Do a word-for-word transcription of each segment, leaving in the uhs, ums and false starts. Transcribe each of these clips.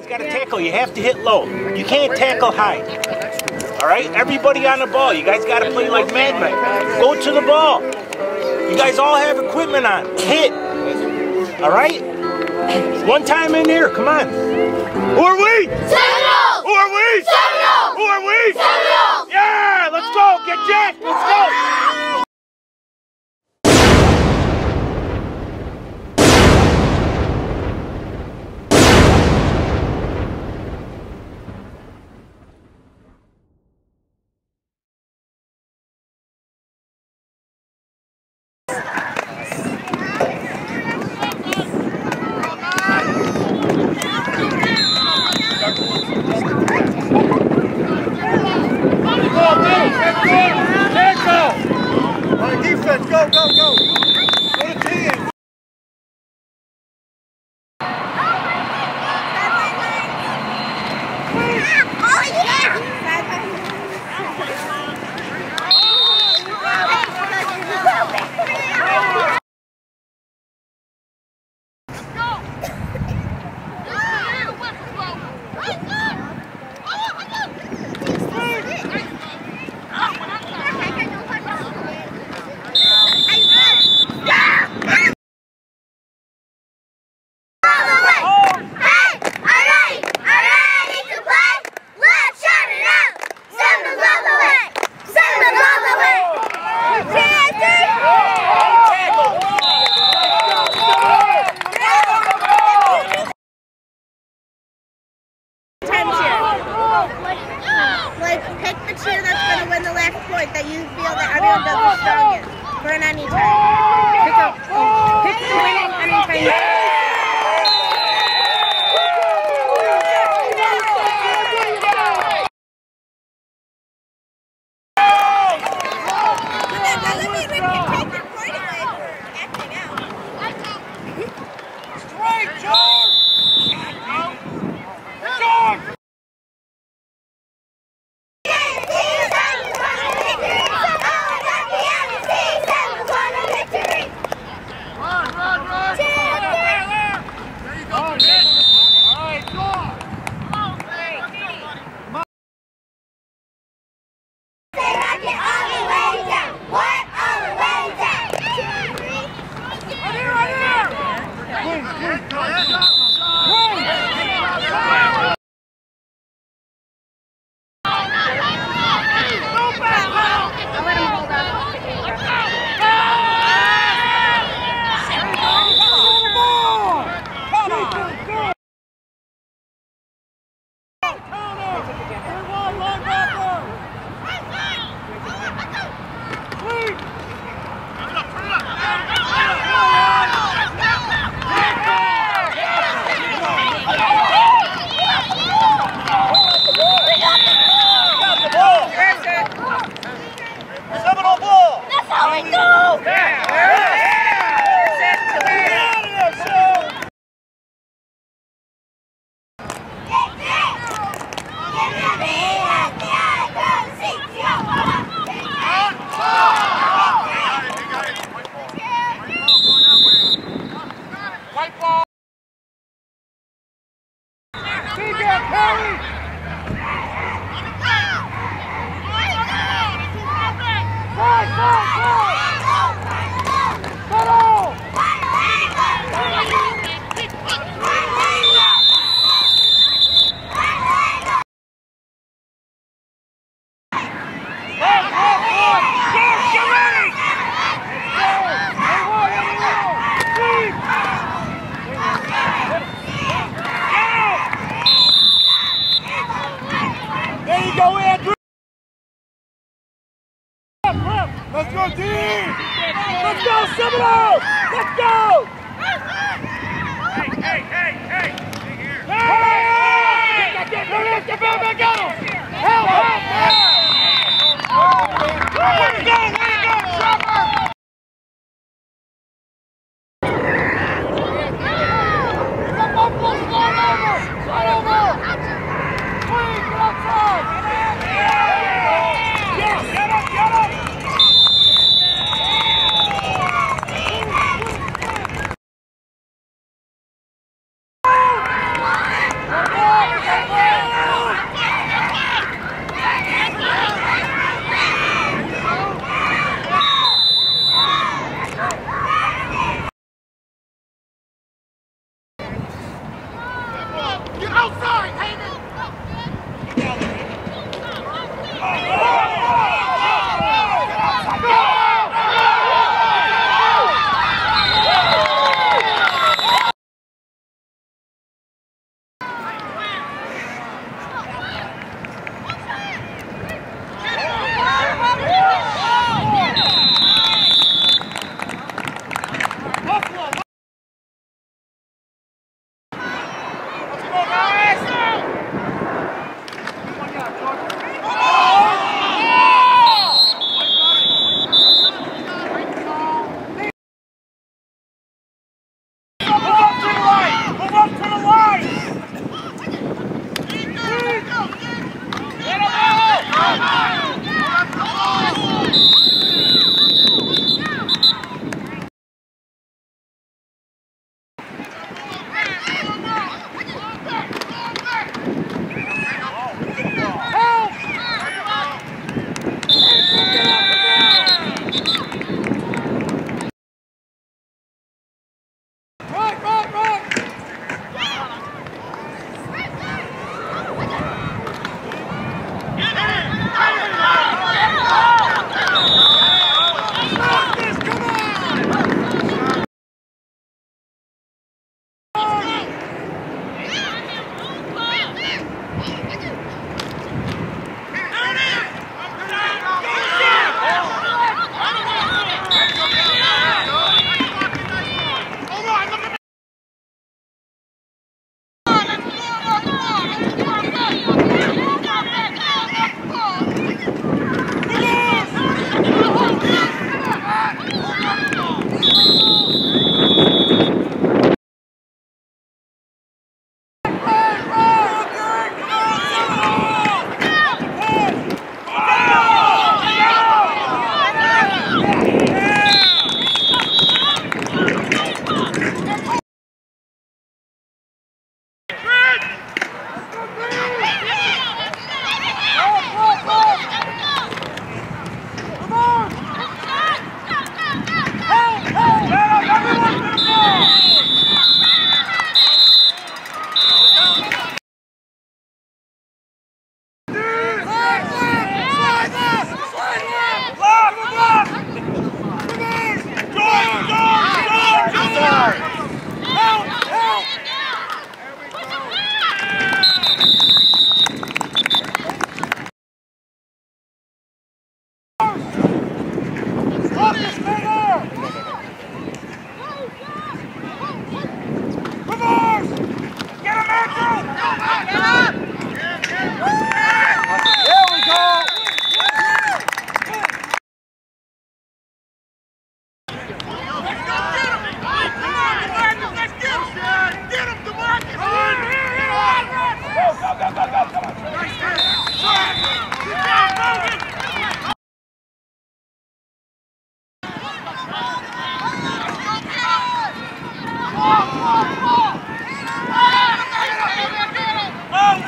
guys got to tackle. You have to hit low. You can't tackle high. All right? Everybody on the ball. You guys got to play like madmen. Go to the ball. You guys all have equipment on. Hit. All right? One time in here. Come on. Who are we? Seminoles! Who are we? Seminoles! Who are we? Seminoles! Yeah! Let's go. Get jacked. Let's go. Defense, go, go, go. Go to ten. Like, pick the cheer that's going to win the last point that you feel that everyone does the strongest for an anytime. Pick up, pick the winning anytime. Let's go, team! Let's go, Seminoles! Let's go! Hey, hey, hey, hey! Hey! Hey! Get that, get that, get that, help, help, help! Way to go, way to go, Trevor! The Buffalo, slide over! Slide over! Please, get outside! Yes! Get up, get up! You're outside, Hayden! Oh,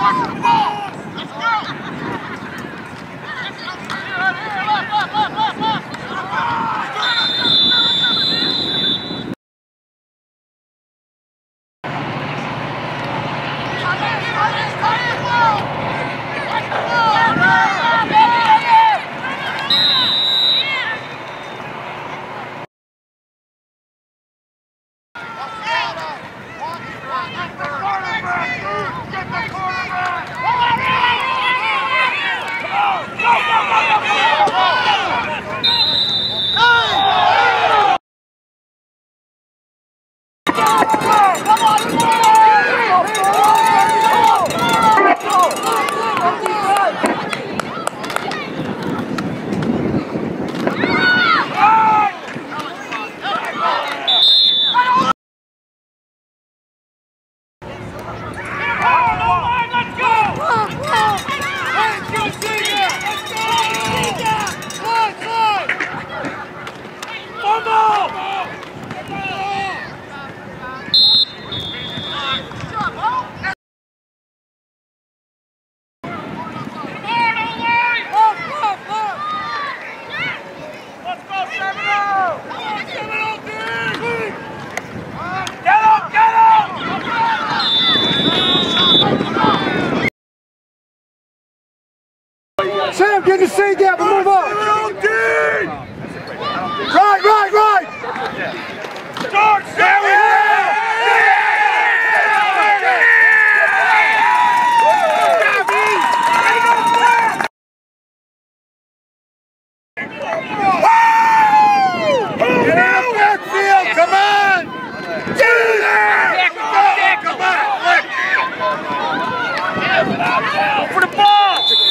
Sam, get the seat gap and move on. Right, right, right. George, there we go. Get out of backfield, come on. Do that. Come on. For the ball.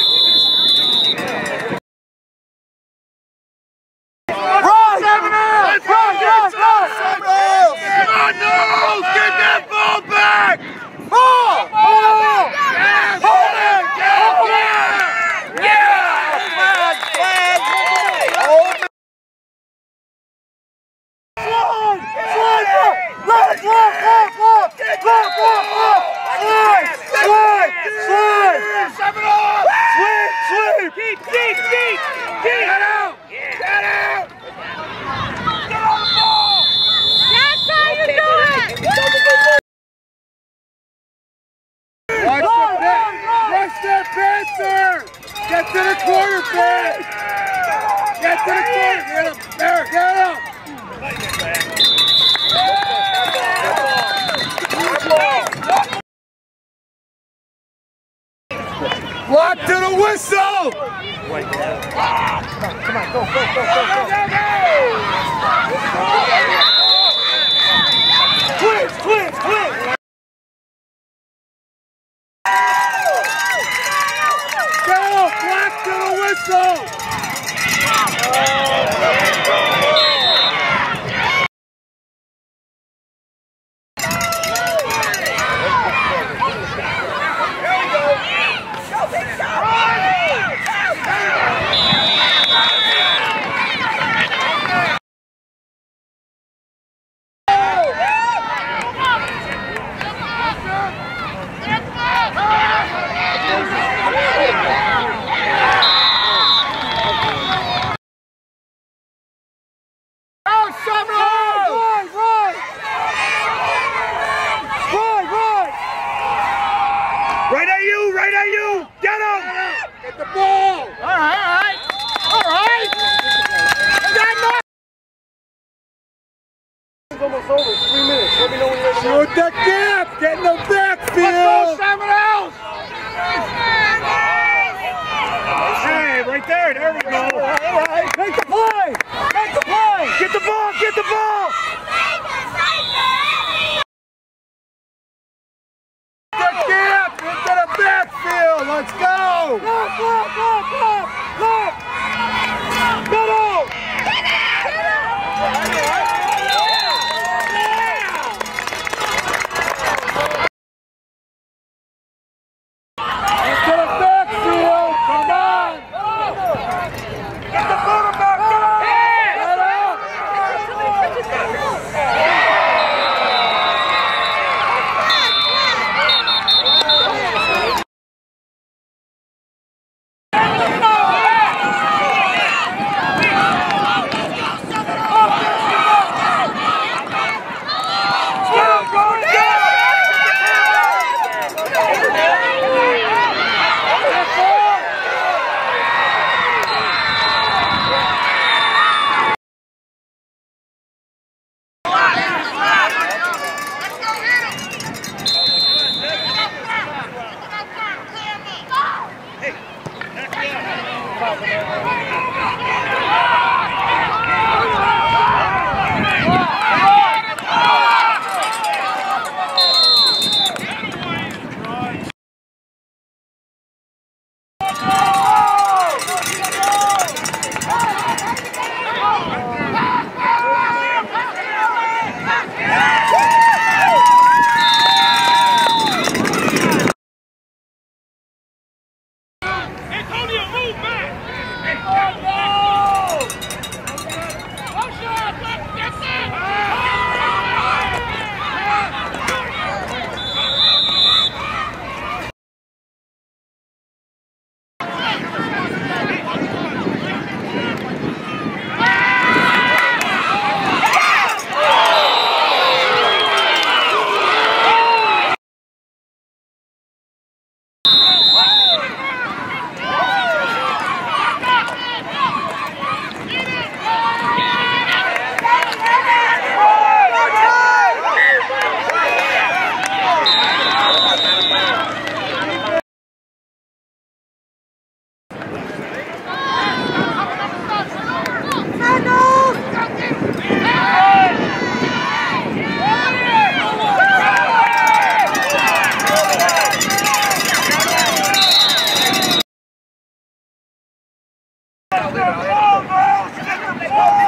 Get to the quarterback! Get to the quarterback! Get him! There, get him! Block to the whistle! Come on, go, go, go, go, go! Twins, twins, twins! Block to the whistle! Right at you, right at you! Get him! Get the ball! All right, all right, all right! Got it's almost over, it's three minutes. Let me know when you're ready. Shoot the gap! Get in the backfield! Let's go, Simon Else! Hey, right there, there we go. All right, all right. Make the play! Make the play! Get the ball, get the ball! Let's go! Look, look, look, look, look! Middle! Get a backfield! Come on! Get the quarterback! Go, girls! Get the ball!